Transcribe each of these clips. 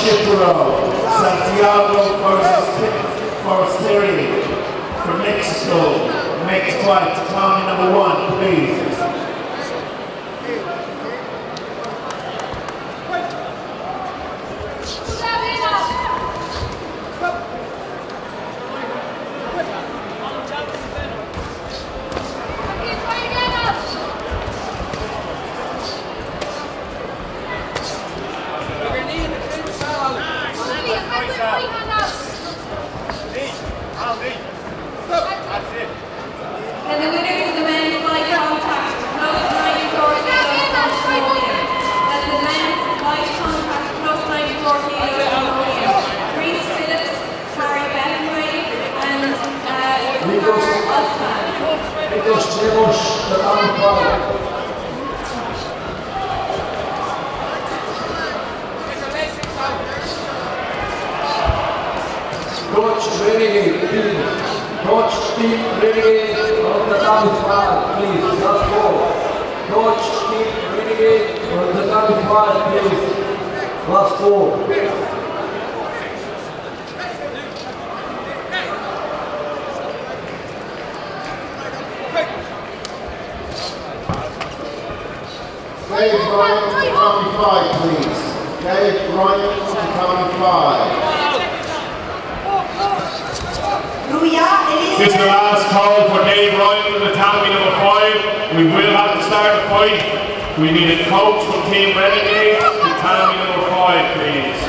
Chipro, Santiago Forestieri from Mexico. Next fight, Tommy number 1, please. And the winner is the men's light contact, plus 94 kilos podium. And the men's light contact, plus 94 kilos podium. Reese Phillips, Harry Benway, and Carl Osman. Amigos, tenemos the round 5. Coach Renegade, please. Coach Steve Renegade on the round 5, please. Last 4. Coach Steve Renegade on the round 5, please. Last 4. Dave Ryan on the round 5, please. Dave Ryan on the round 5. This is the last call for Dave Ryan in the Tommy number 5. We will have to start the fight. We need a coach from Team Renegade to Tommy number 5, please.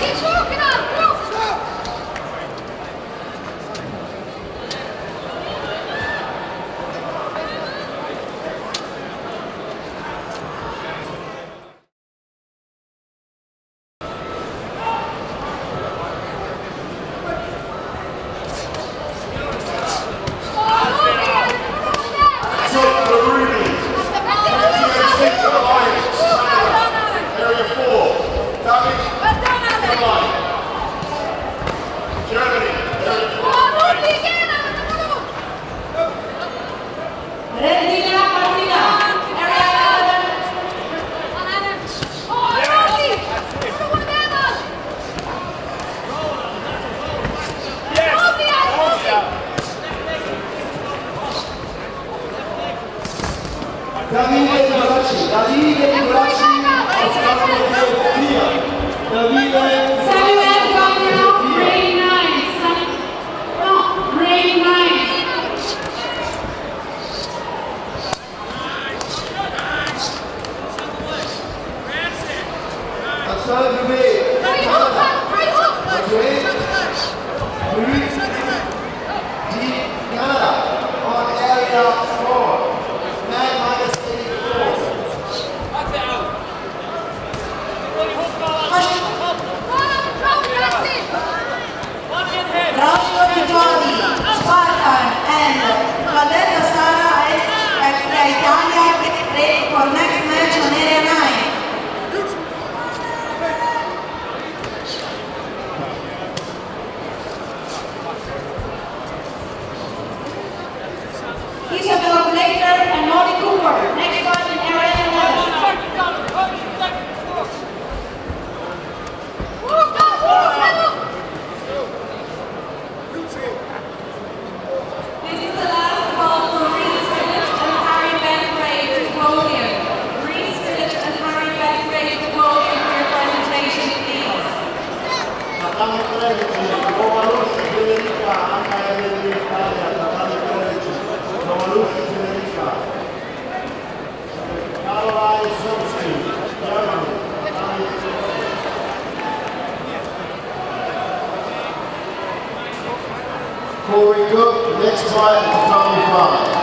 Davide Bracci, Samuel Gabriel, grade 9. Grade 9. Spartan and Cadetta Sara Extra Italia get ready for next match on area 9. Isabel Blaker and Molly Cooper. Next one in area 11. This is the last call for Reese Phillips and Harry Benway to the podium. Reese Phillips and Harry Benway to the podium for your presentation, please. Corey Cook, next fight, Tommy 5.